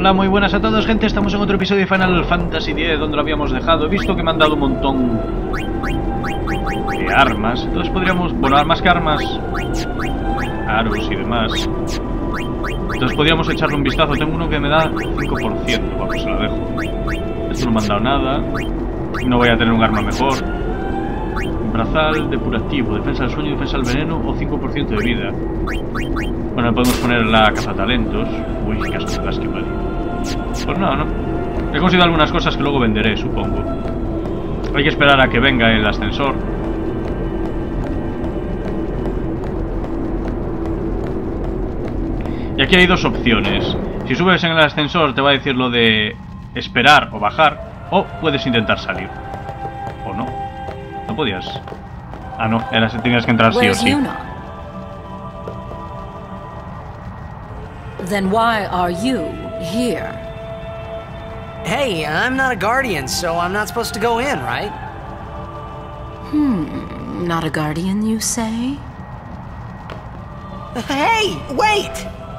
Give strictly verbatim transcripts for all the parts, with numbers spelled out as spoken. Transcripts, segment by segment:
Hola, muy buenas a todos, gente. Estamos en otro episodio de Final Fantasy diez, donde lo habíamos dejado. He visto que me han dado un montón de armas. Entonces podríamos... Bueno, más que armas, aros y demás. Entonces podríamos echarle un vistazo. Tengo uno que me da cinco por ciento. Vamos, se lo dejo. Esto no me han dado nada. No voy a tener un arma mejor. Brazal depurativo, defensa del sueño, defensa del veneno o cinco por ciento de vida. Bueno, podemos poner la cazatalentos. Uy, qué asco de que vale. Pues no, no. He conseguido algunas cosas que luego venderé, supongo. Hay que esperar a que venga el ascensor. Y aquí hay dos opciones. Si subes en el ascensor te va a decir lo de esperar o bajar, o puedes intentar salir. O no. No podías. Ah, no, era si tenías que entrar sí o sí. Then why are you here? Hey, I'm not a guardian, so I'm not supposed to go in, right? Hmm, not a guardian, you say? Hey, wait!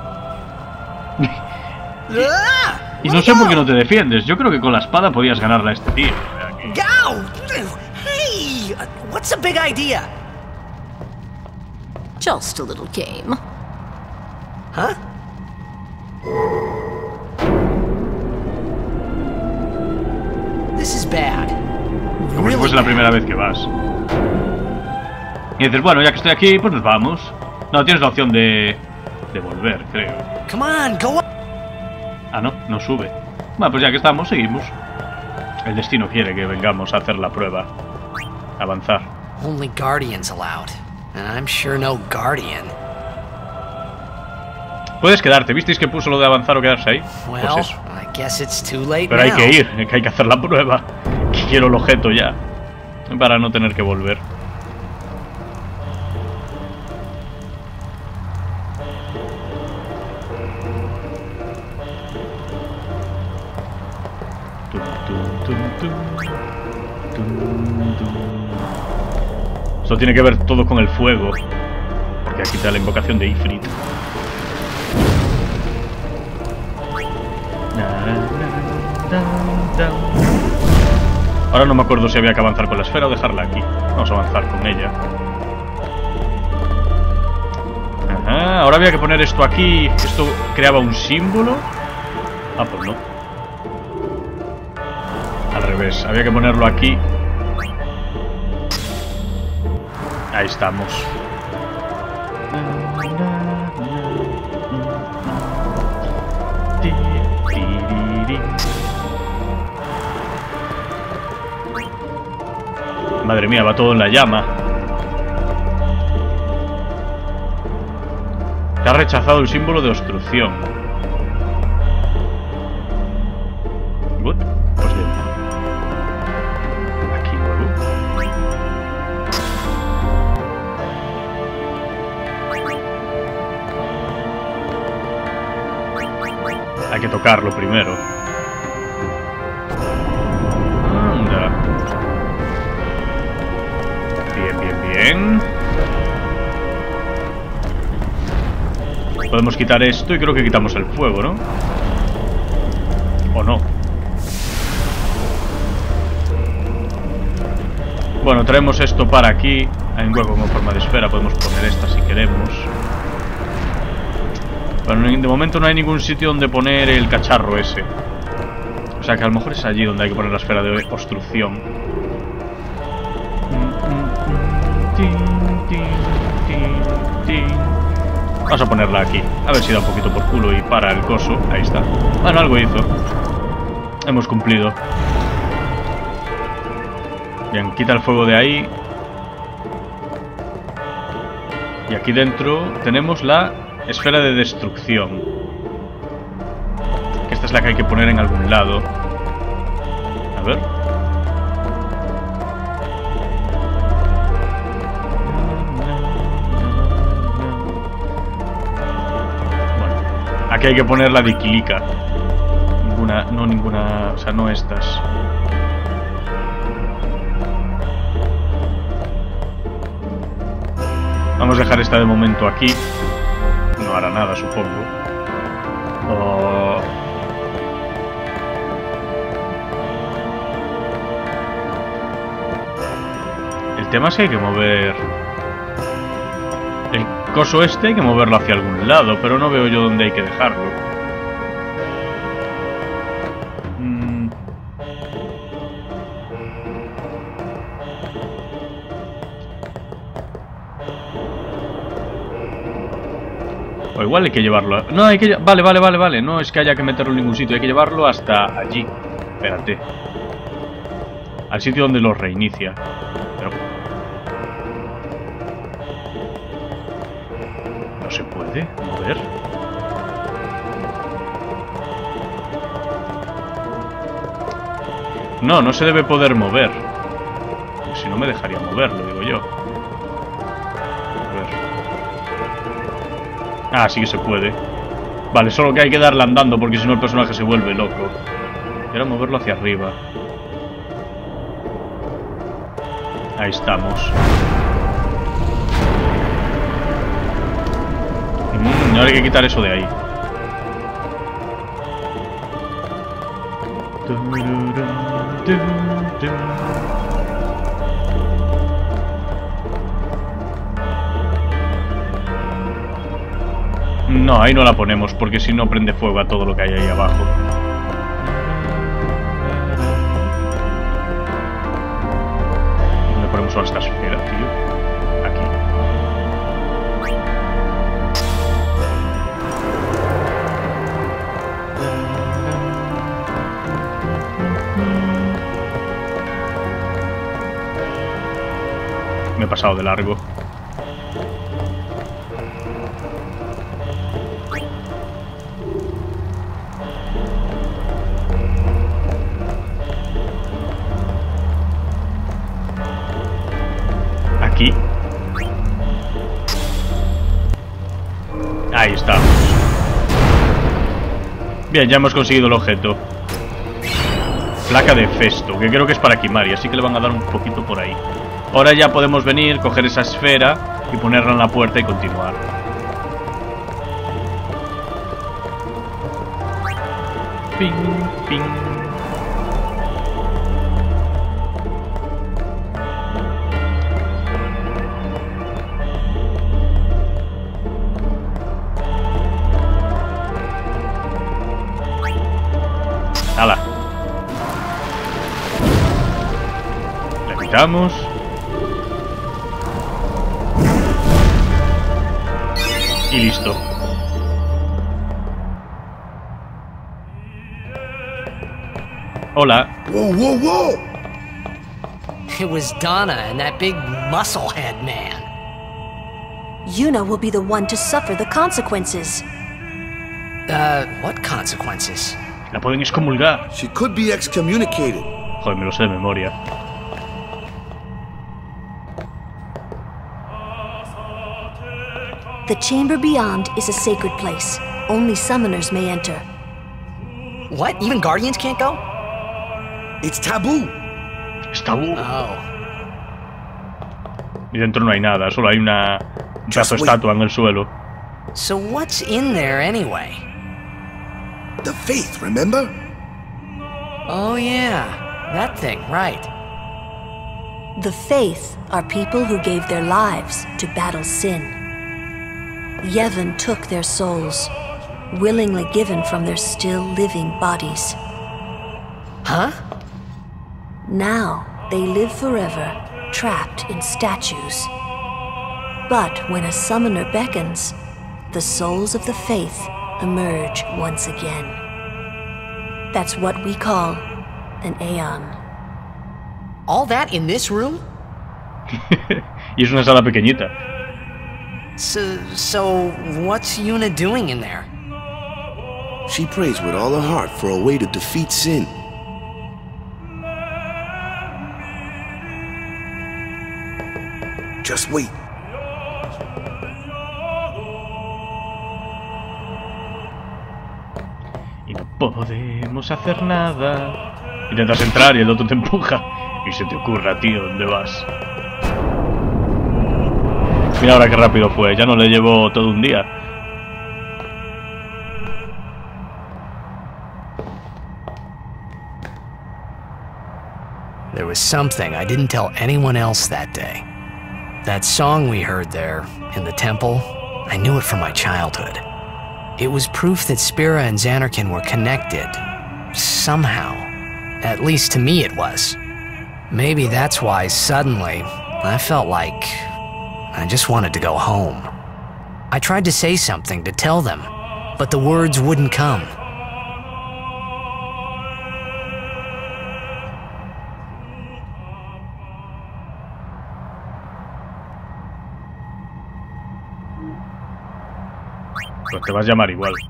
ah, y no sé por qué no te defiendes. Yo creo que con la espada podías ganarle a este tío. Go! Hey, what's the big idea? Just a little game. Huh? This is bad. Como si fuese la primera vez que vas. Y dices, bueno, ya que estoy aquí, pues nos vamos. No, tienes la opción de... de volver, creo. Come on, go on. Ah, no, no sube. Bueno, pues ya que estamos, seguimos. El destino quiere que vengamos a hacer la prueba. Avanzar. Only guardians allowed. And I'm sure no guardian. Puedes quedarte, ¿visteis que puso lo de avanzar o quedarse ahí? Well, pues eso. I guess it's too late. Pero hay now. que ir, que hay que hacer la prueba. Que quiero el objeto ya. Para no tener que volver. Esto tiene que ver todo con el fuego. Porque aquí está la invocación de Ifrit. Ahora no me acuerdo si había que avanzar con la esfera o dejarla aquí. Vamos a avanzar con ella. Ajá, ahora había que poner esto aquí. Esto creaba un símbolo. Ah, pues no. Al revés, había que ponerlo aquí. Ahí estamos. Madre mía, va todo en la llama. Te ha rechazado el símbolo de obstrucción. What? Pues bien. Aquí luego. Hay que tocarlo primero. Anda. Bien, bien, bien. Podemos quitar esto y creo que quitamos el fuego, ¿no? ¿O no? Bueno, traemos esto para aquí. Hay un hueco con forma de esfera. Podemos poner esta si queremos. Bueno, de momento no hay ningún sitio donde poner el cacharro ese. O sea que a lo mejor es allí donde hay que poner la esfera de obstrucción. Vamos a ponerla aquí. A ver si da un poquito por culo y para el coso. Ahí está. Bueno, algo hizo. Hemos cumplido. Bien, quita el fuego de ahí. Y aquí dentro tenemos la esfera de destrucción. Esta es la que hay que poner en algún lado. A ver. Bueno, aquí hay que poner la de Kilika. Ninguna, no ninguna, o sea, no estas. Vamos a dejar esta de momento aquí. No hará nada, supongo. Oh. tema es que hay que mover el coso este, hay que moverlo hacia algún lado, pero no veo yo dónde hay que dejarlo. Mm. O igual hay que llevarlo... No, hay que... Vale, vale, vale, vale. No es que haya que meterlo en ningún sitio, hay que llevarlo hasta allí. Espérate. Al sitio donde lo reinicia. Pero... ¿no se puede mover? No, no se debe poder mover. Porque si no me dejaría moverlo, digo yo. A ver. Ah, sí que se puede. Vale, solo que hay que darle andando porque si no el personaje se vuelve loco. Quiero moverlo hacia arriba. Ahí estamos. Mm, ahora hay que quitar eso de ahí. No, ahí no la ponemos porque si no prende fuego a todo lo que hay ahí abajo. ¿Dónde ponemos ahora esta esfera, tío? Aquí. Me he pasado de largo. Aquí. Ahí estamos. Bien, ya hemos conseguido el objeto. Placa de Festo, que creo que es para Kimahri, así que le van a dar un poquito por ahí. Ahora ya podemos venir, coger esa esfera y ponerla en la puerta y continuar. Ping, ping. ¡Hala! Le quitamos. Y listo. Hola. Whoa, whoa, whoa! It was Donna and that big musclehead man. Yuna will be the one to suffer the consequences. Uh, what consequences? La pueden excomulgar. She could be excommunicated. Joder, me lo sé de memoria. The chamber beyond is a sacred place. Only summoners may enter. What? Even Guardians can't go? It's taboo. Es tabú. Oh. Y dentro no hay nada, solo hay una pedazo de estatua en el suelo. So what's in there anyway? The faith, remember? Oh yeah, that thing, right. The Faith are people who gave their lives to battle sin. Yevon took their souls, willingly given from their still living bodies. Huh? Now they live forever, trapped in statues. But when a summoner beckons, the souls of the Faith emerge once again. That's what we call an Aeon. All that in this room? Y es una sala pequeñita. So, so what's Yuna doing in there? She prays with all her heart for a way to defeat sin. Just wait. Y no podemos hacer nada. Intentas entrar y el otro te empuja. Y se te ocurra, tío, ¿dónde vas? Mira ahora qué rápido fue, ya no le llevo todo un día. There was something I didn't tell anyone else that day. That song we heard there, in the temple, I knew it from my childhood. It was proof that Spira and Zanarkand were connected. Somehow. At least to me it was. Maybe that's why suddenly I felt like I just wanted to go home. I tried to say something to tell them, but the words wouldn't come. Pues te vas a llamar igual.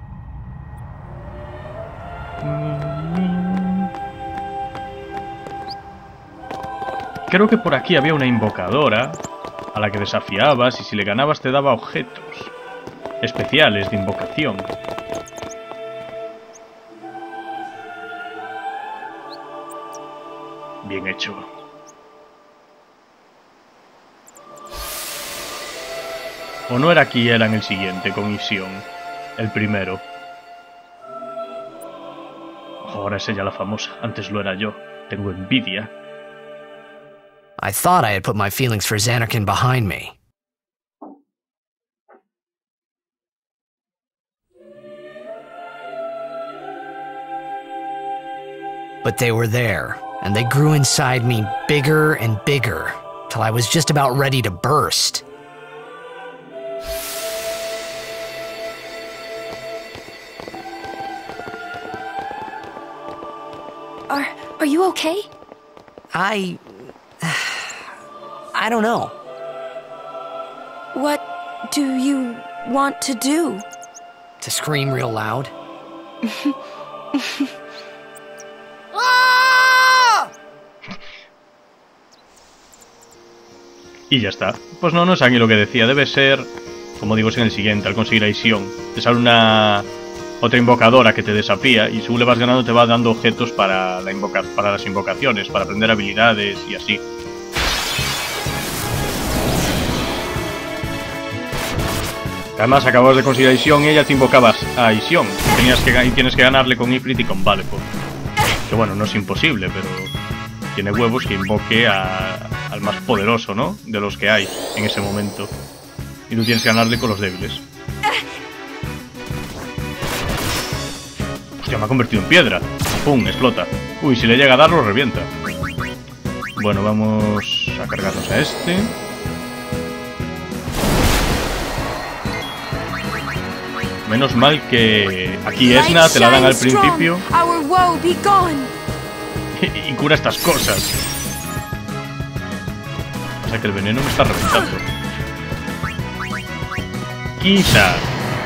Creo que por aquí había una invocadora a la que desafiabas y si le ganabas te daba objetos especiales de invocación. Bien hecho. ¿O no era aquí, era en el siguiente, con Ision? El primero. Ahora es ella la famosa. Antes lo era yo. Tengo envidia. I thought I had put my feelings for Zanarkand behind me. But they were there, and they grew inside me bigger and bigger, till I was just about ready to burst. Are... are you okay? I... I don't know. What do you want to do? To scream real loud. Y ya está. Pues no, no es aquí lo que decía. Debe ser, como digo, es en el siguiente, al conseguir a Ision. Te sale una... otra invocadora que te desafía y según le vas ganando te va dando objetos para, la invoca para las invocaciones, para aprender habilidades y así. Además acababas de conseguir a Ision y ella te invocabas a Ision. Tenías que, y tienes que ganarle con Ifrit y con Valepor. Que bueno, no es imposible, pero tiene huevos que invoque a, al más poderoso, ¿no? De los que hay en ese momento. Y tú tienes que ganarle con los débiles. Hostia, me ha convertido en piedra. ¡Pum! Explota. Uy, si le llega a dar, lo revienta. Bueno, vamos a cargarnos a este. Menos mal que aquí Esna te la dan al principio. Y cura estas cosas. O sea que el veneno me está reventando. Quizá.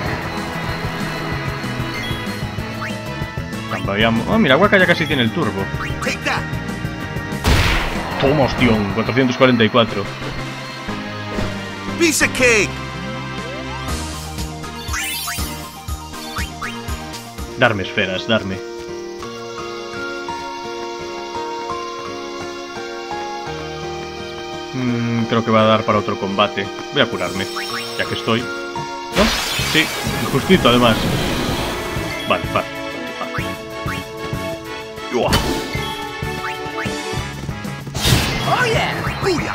Cambiamos. Oh, mira, Waka ya casi tiene el turbo. Toma, hostión. cuatrocientos cuarenta y cuatro. Piece of cake. Darme esferas, darme. Mm, creo que va a dar para otro combate. Voy a curarme, ya que estoy. ¿No? Sí, justito además. Vale, vale. Uah. Oh yeah! Booyah!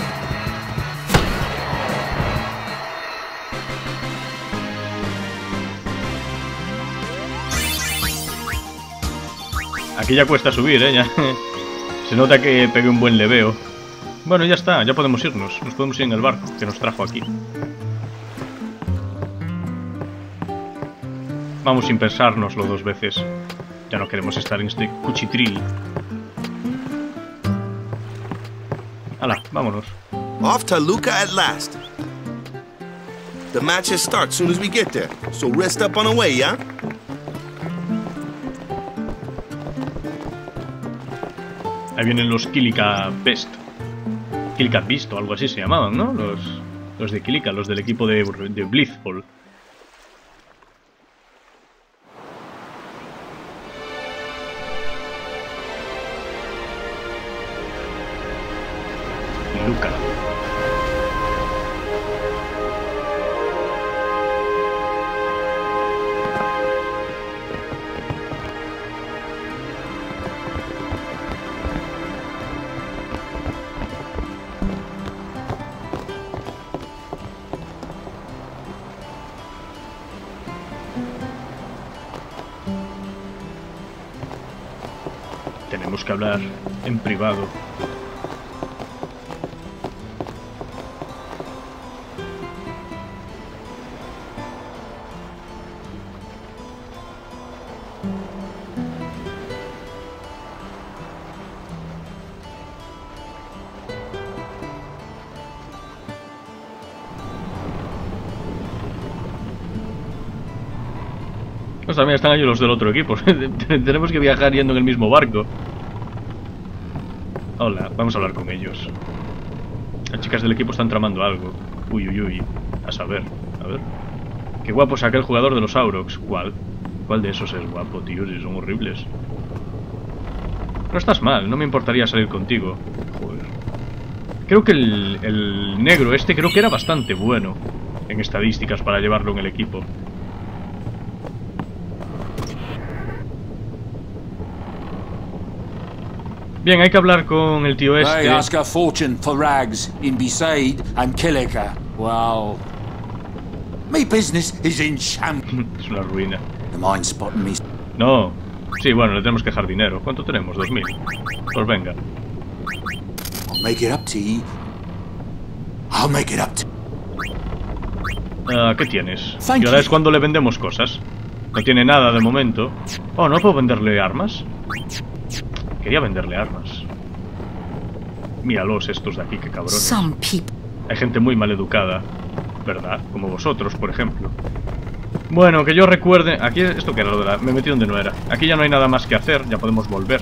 Aquí ya cuesta subir, ¿eh? Ya. Se nota que pegué un buen leveo. Bueno, ya está, ya podemos irnos. Nos podemos ir en el barco que nos trajo aquí. Vamos sin pensárnoslo dos veces. Ya no queremos estar en este cuchitril. Hala, vámonos. Off to Luca at last. The matches start soon as we get there, so rest up on the way, yeah? Ahí vienen los Kilika Best. Kilika Beast o algo así se llamaban, ¿no? Los, los de Kilika, los del equipo de, de Blitzball. Luca. Tenemos que hablar en privado. Pues también están allí los del otro equipo. Tenemos que viajar yendo en el mismo barco. Hola, vamos a hablar con ellos. Las chicas del equipo están tramando algo. Uy, uy, uy. A saber, a ver. Qué guapo es aquel jugador de los Aurochs. ¿Cuál? ¿Cuál de esos es guapo, tío? Si son horribles. No estás mal, no me importaría salir contigo. Joder. Creo que el, el negro este creo que era bastante bueno en estadísticas para llevarlo en el equipo. Bien, hay que hablar con el tío este. They ask a fortune for rags in Besaid and Killica. Well, me business is in shambles. Es una ruina. The mind spotting me. No. Sí, bueno, le tenemos que dejar dinero. ¿Cuánto tenemos? Dos mil. Pues venga. I'll make it up to you. I'll make it up to Uh, ¿Qué tienes? Thank Y ahora you. es cuando le vendemos cosas. No tiene nada de momento. Oh, ¿no puedo venderle armas? Quería venderle armas. Míralos estos de aquí, qué cabrones. Some people. Hay gente muy mal educada, ¿verdad? Como vosotros, por ejemplo. Bueno, que yo recuerde... Aquí, ¿esto qué era lo de la...? Me metí donde no era. Aquí ya no hay nada más que hacer, ya podemos volver.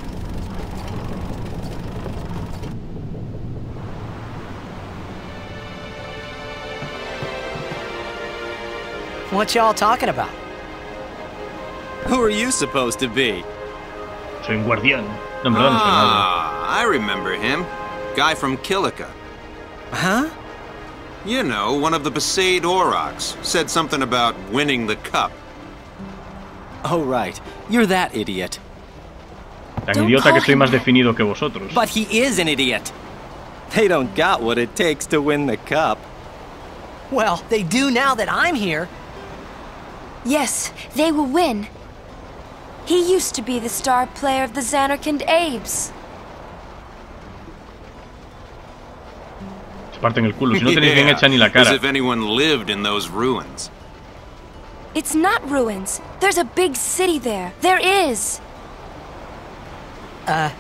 What y'all talking about? Who are you supposed to be? Soy un guardián. No, en verdad no soy nada. Ah, I remember him. Guy from Killica. Huh? You know, one of the Besaid Aurochs. Said something about winning the cup. Oh, right. You're that idiot. Tan Don't idiota que call estoy him más that. definido que vosotros. But he is an idiot. They don't got what it takes to win the cup. Well, they do now that I'm here. Yes, they will win. He used to be the star player of the Xanarkand Abes. Se parten el culo. Si no tenéis bien Yeah, hecha ni la As cara. if anyone lived in those ruins. It's not ruins. There's a big city there. There is. Uh...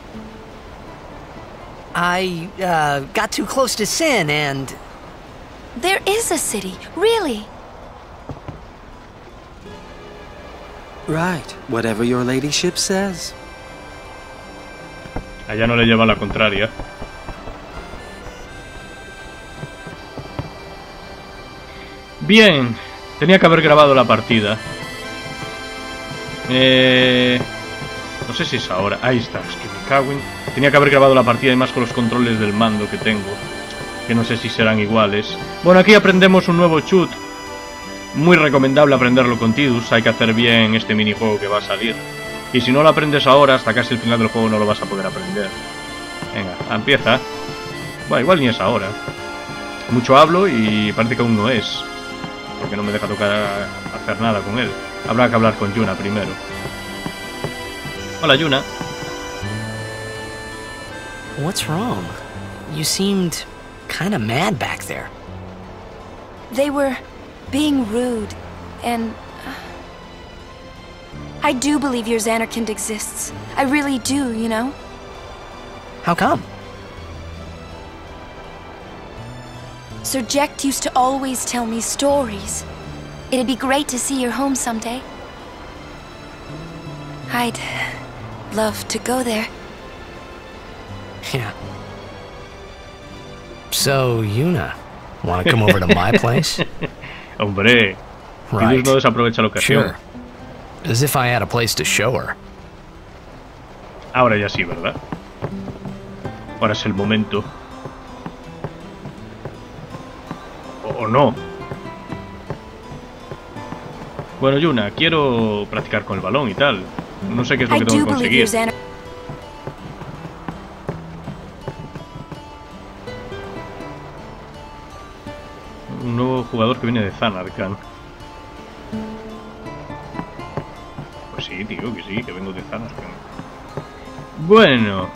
I, uh, got too close to Sin and... There is a city, really. Right. Whatever your ladyship says. Allá no le lleva la contraria. Bien. Tenía que haber grabado la partida. Eh... No sé si es ahora. Ahí está. Es que me cago en... Tenía que haber grabado la partida y más con los controles del mando que tengo. Que no sé si serán iguales. Bueno, aquí aprendemos un nuevo chut. Muy recomendable aprenderlo con Tidus. Hay que hacer bien este minijuego que va a salir. Y si no lo aprendes ahora, hasta casi el final del juego no lo vas a poder aprender. Venga, empieza. Bueno, igual ni es ahora. Mucho hablo y parece que aún no es. Porque no me deja tocar a hacer nada con él. Habrá que hablar con Yuna primero. Hola, Yuna. What's wrong? You seemed kinda mad back there. They were being rude, and I do believe your Xanarkand exists. I really do, you know? How come? Sir Jecht used to always tell me stories. It'd be great to see your home someday. I'd love to go there. Yeah. So, Yuna, wanna come over to my place? Hombre, Right. Tidus no desaprovecha la ocasión. Sure. As if I had a place to show her. Ahora ya sí, ¿verdad? Ahora es el momento. O, o no. Bueno, Yuna, quiero practicar con el balón y tal. No sé qué es lo I que tengo do que believe your conseguir. Xanarkand. Un nuevo jugador que viene de Zanarkand. Pues sí, tío, que sí, que vengo de Zanarkand. Bueno.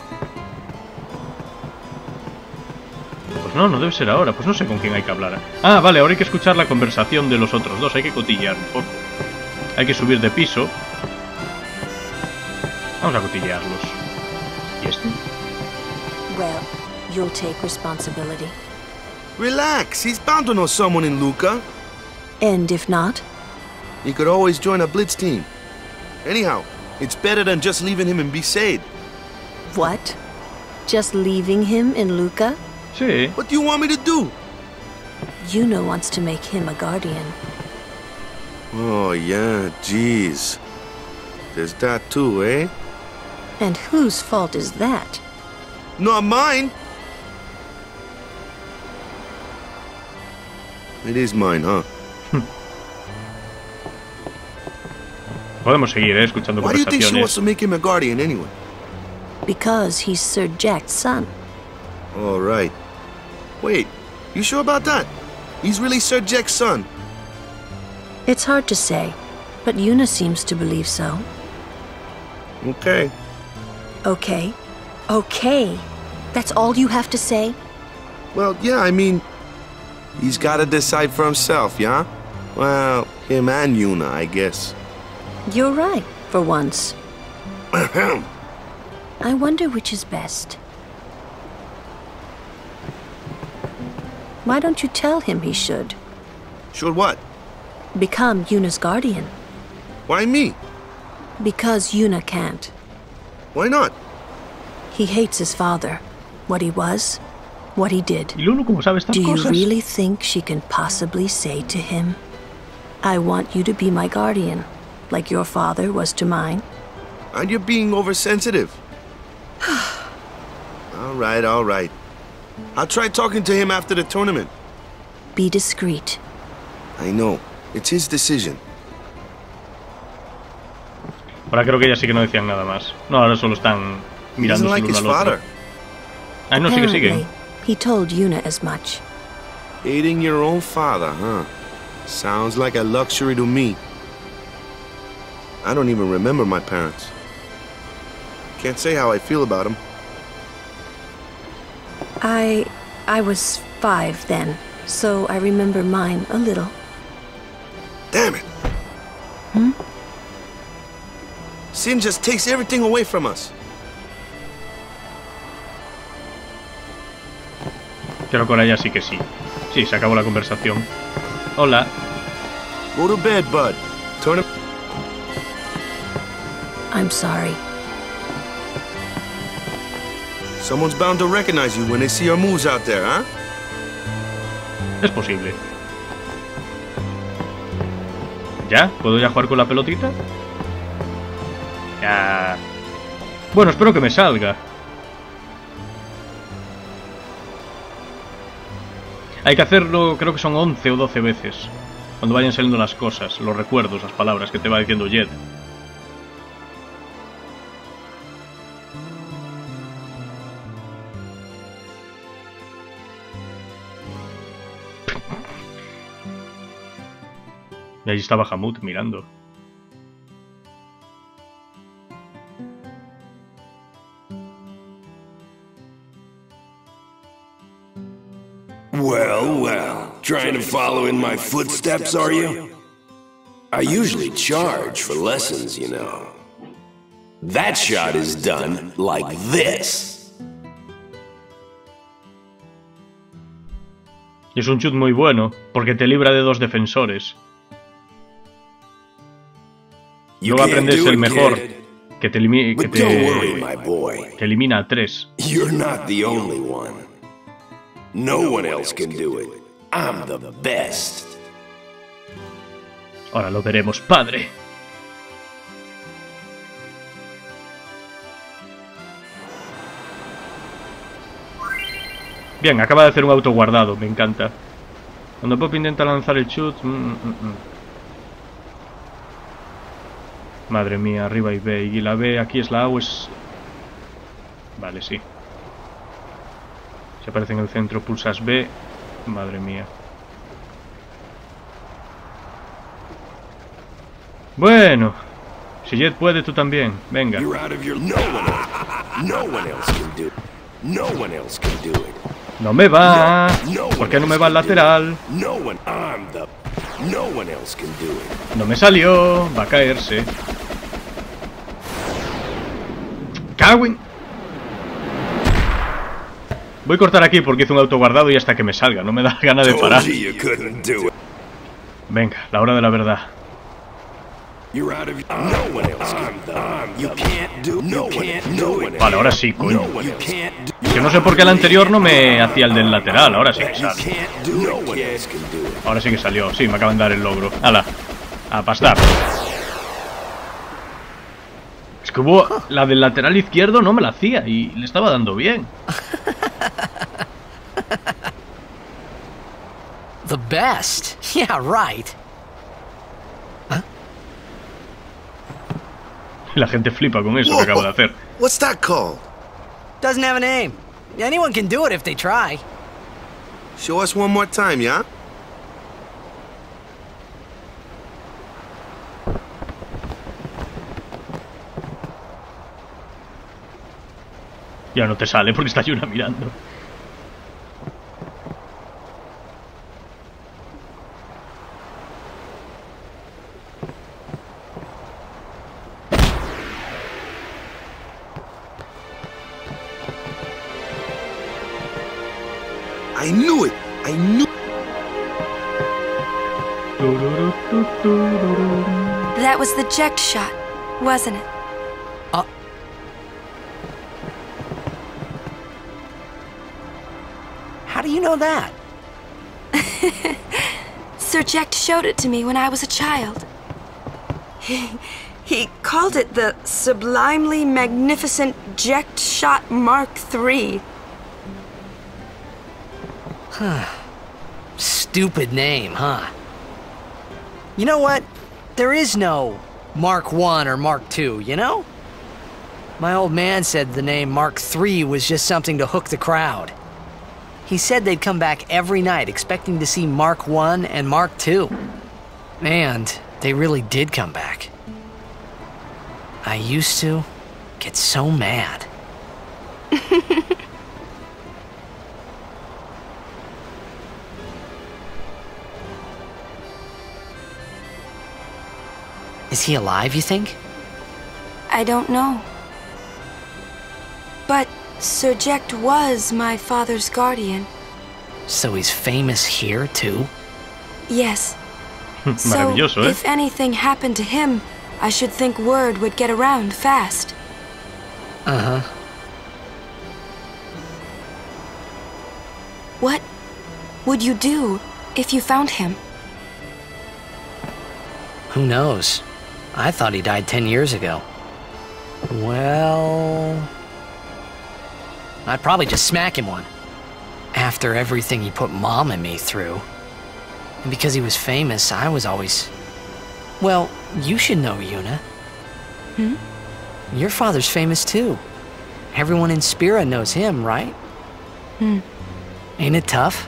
Pues no, no debe ser ahora. Pues no sé con quién hay que hablar. Ah, vale, ahora hay que escuchar la conversación de los otros dos. Hay que cotillear un poco. Hay que subir de piso. Vamos a cotillearlos. ¿Y este? Well, you'll take responsibility. Relax, he's bound to know someone in Luca. And if not? He could always join a blitz team. Anyhow, it's better than just leaving him in Besaid. What? Just leaving him in Luca? Sí. What do you want me to do? Yuna wants to make him a guardian. Oh, yeah, jeez. There's that too, eh? And whose fault is that? Not mine. It is mine, huh? Podemos seguir, eh, escuchando Why do you think she wants conversaciones. to make him a guardian anyway? Because he's Sir Jack's son. All right. Wait, you sure about that? He's really Sir Jack's son? It's hard to say, but Yuna seems to believe so. Okay. Okay. Okay. That's all you have to say? Well, yeah, I mean, he's got to decide for himself, yeah? Well, him and Yuna, I guess. You're right, for once. I wonder which is best. Why don't you tell him he should? Should what? Become Yuna's guardian. Why me? Because Yuna can't. Why not? He hates his father. What he was, what he did. ¿Y Lulu cómo sabe estas Do you cosas? really think she can possibly say to him, I want you to be my guardian, like your father was to mine? And you're being oversensitive. All right, all right. I'll try talking to him after the tournament. Be discreet. I know. It's his decision. Ahora creo que ya sí que no decían nada más. No, ahora solo están He doesn't mirando like el his uno al otro. father. Ah, no, sigue, sigue. Apparently, he told Yuna as much. Hating your own father, huh? Sounds like a luxury to me. I don't even remember my parents. Can't say how I feel about them. I... I was five then, so I remember mine a little. Damn it! Hmm? Sin just takes everything away from us. Pero con ella sí que sí. Sí, se acabó la conversación. Hola. Go to bed, bud. Turn him. I'm sorry. Someone's bound to recognize you when they see your moves out there, huh? Es posible. ¿Ya? ¿Puedo ya jugar con la pelotita? Ya. Bueno, espero que me salga. Hay que hacerlo, creo que son once o doce veces. Cuando vayan saliendo las cosas, los recuerdos, las palabras que te va diciendo Jed. Y allí estaba Hamut mirando. Well, well, trying to follow in my footsteps, are you? I usually charge for lessons, you know. That shot is done like this. Y es un chut muy bueno, porque te libra de dos defensores. Luego aprendes el mejor, que te, elimi que te, te elimina a tres. You're not the only one. No one else can do it. I'm the best. Ahora lo veremos, padre. Bien, acaba de hacer un auto guardado, me encanta. Cuando Pop intenta lanzar el chut... Mm, mm, mm. Madre mía, arriba y B. Y la B, aquí es la A o es... Vale, sí. Si aparece en el centro, pulsas B. Madre mía. Bueno. Si Jet puede, tú también. Venga. You're out of your... No one else. No one else can do it. No one else can do it. No me va. ¿Por qué no me va al lateral? No one. I'm the... No one else can do it. No me salió. Va a caerse. ¡Cagüín! Voy a cortar aquí porque hice un autoguardado y hasta que me salga. No me da ganas de parar. Venga, la hora de la verdad. Vale, ahora sí, coño. Que no sé por qué el anterior no me hacía el del lateral. Ahora sí que sale. Ahora sí que salió. Sí, me acaban de dar el logro. ¡Hala! A pastar. Es que hubo... La del lateral izquierdo no me la hacía y le estaba dando bien. The best? Yeah, right. Huh? La gente flipa con eso que acabo de hacer. What's that called? Doesn't have a name. Anyone can do it if they try. Show us one more time, yeah? Ya no te sale porque está Yuna mirando. I knew it. I knew. That was the eject shot, wasn't it? Uh. How do you know that? Sir Jecht showed it to me when I was a child. He, he called it the Sublimely Magnificent Jecht Shot Mark three. Huh. Stupid name, huh? You know what? There is no Mark one or Mark two, you know? My old man said the name Mark three was just something to hook the crowd. He said they'd come back every night expecting to see Mark one and Mark two. And they really did come back. I used to get so mad. Is he alive, you think? I don't know. But Sir Jecht was my father's guardian. So he's famous here, too? Yes. So, eh? If anything happened to him, I should think word would get around fast. Uh-huh. What would you do if you found him? Who knows? I thought he died ten years ago. Well... I'd probably just smack him one. After everything he put Mom and me through. And because he was famous, I was always... Well, you should know, Yuna. Hmm? Your father's famous too. Everyone in Spira knows him, right? Hmm. Ain't it tough?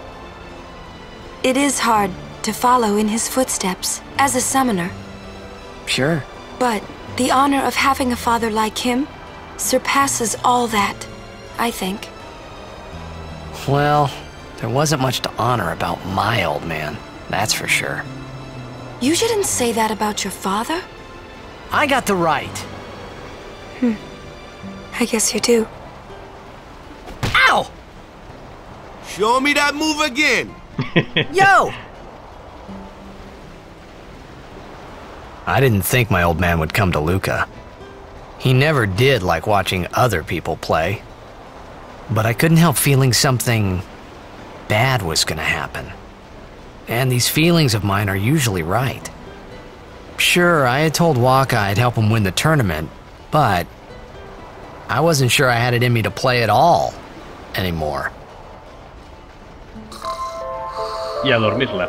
It is hard to follow in his footsteps as a summoner. Sure. But the honor of having a father like him surpasses all that, I think. Well, there wasn't much to honor about my old man, that's for sure. You shouldn't say that about your father. I got the right. Hmm. I guess you do. Ow! Show me that move again. Yo! I didn't think my old man would come to Luca. He never did like watching other people play. But I couldn't help feeling something bad was gonna happen. And these feelings of mine are usually right. Sure, I had told Waka I'd help him win the tournament, but I wasn't sure I had it in me to play at all anymore. Y a dormirla.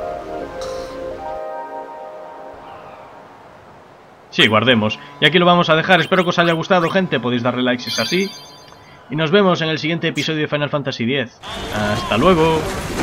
Sí, guardemos. Y aquí lo vamos a dejar. Espero que os haya gustado, gente. Podéis darle like si es así. Y nos vemos en el siguiente episodio de Final Fantasy X. ¡Hasta luego!